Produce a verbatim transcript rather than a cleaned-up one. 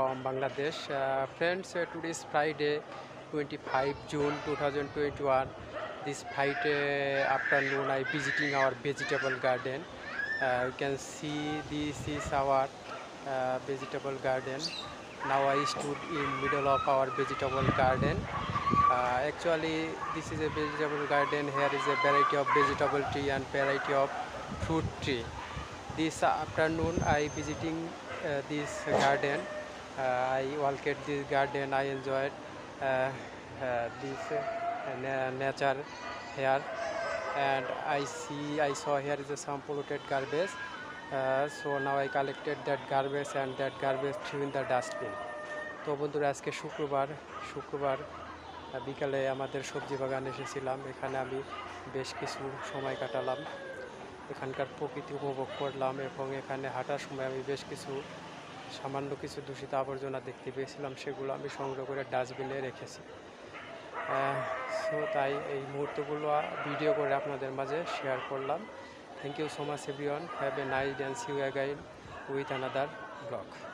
from Bangladesh. Uh, friends, uh, today is Friday, twenty-fifth June two thousand twenty-one. This Friday afternoon, I visiting our vegetable garden. Uh, you can see this is our uh, vegetable garden. Now I stood in middle of our vegetable garden. Uh, actually, this is a vegetable garden. Here is a variety of vegetable tree and variety of fruit tree. This afternoon, I visiting uh, this garden. Uh, I walked this garden. I enjoyed uh, uh, this uh, na- nature here, and I see I saw here is some polluted garbage. Uh, so now I collected that garbage and that garbage threw in the dustbin. তো বন্ধুরা আজকে শুক্রবার শুক্রবার আহ, বিকালে আমাদের সবজি বাগান এসেছিলাম। এখানে আমি বেশ কিছু সময় কাটালাম, এখানকার প্রকৃতি উপভোগ করলাম এবং এখানে হাঁটার সময় আমি বেশ কিছু সামান্য কিছু দূষিত আবর্জনা দেখতে পেয়েছিলাম, সেগুলো আমি সংগ্রহ করে ডাস্টবিনে রেখেছি। সো তাই এই মুহূর্তগুলো ভিডিও করে আপনাদের মাঝে শেয়ার করলাম। Thank you so much everyone, have a nice and see you again with another blog.